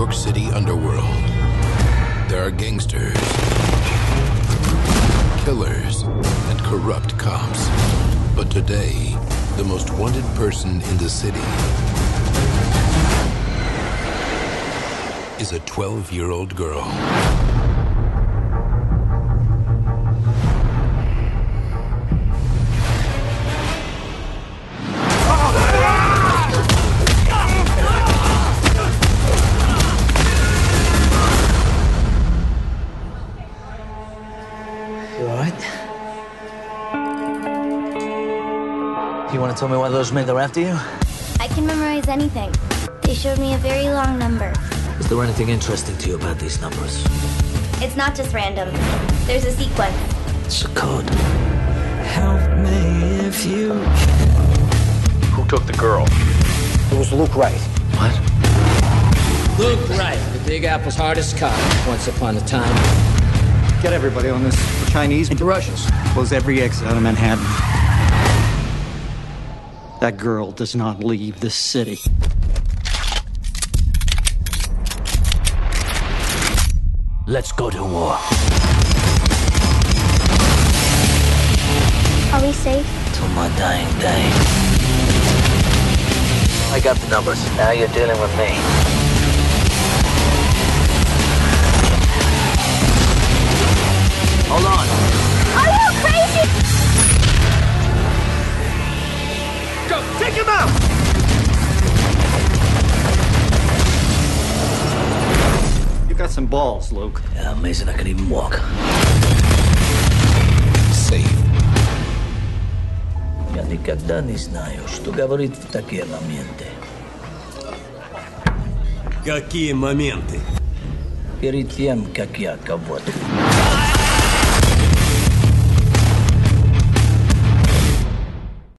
York City underworld. There are gangsters, killers, and corrupt cops. But today, the most wanted person in the city is a 12-year-old girl. You all right? You want to tell me why those men are after you? I can memorize anything. They showed me a very long number. Is there anything interesting to you about these numbers? It's not just random. There's a sequence. It's a code. Help me if you... Who took the girl? It was Luke Wright. What? Luke Wright, the Big Apple's hardest cop, once upon a time. Get everybody on this. The Chinese and the Russians. Close every exit out of Manhattan. That girl does not leave this city. Let's go to war. Are we safe? Till my dying day. I got the numbers. Now you're dealing with me. Hold on. Are you crazy? Go, take him out! You got some balls, Luke. Yeah, amazing I can even walk. Safe. Я никогда не знаю, что говорит в такие моменты. Какие моменты? Перед тем, как я кого-то...